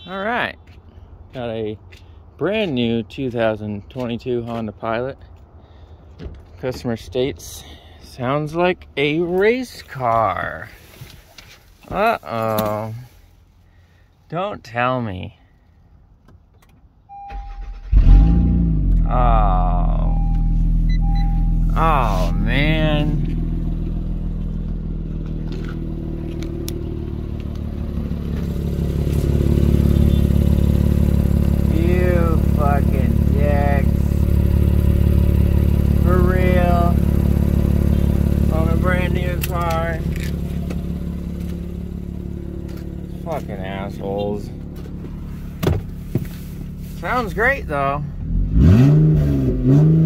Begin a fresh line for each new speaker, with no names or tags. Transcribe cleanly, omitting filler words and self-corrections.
All right, got a brand new 2022 Honda Pilot. Customer states, sounds like a race car. Uh-oh. Don't tell me. Oh. Oh, man. You fucking dicks. For real. On a brand new car. Fucking assholes. Sounds great though.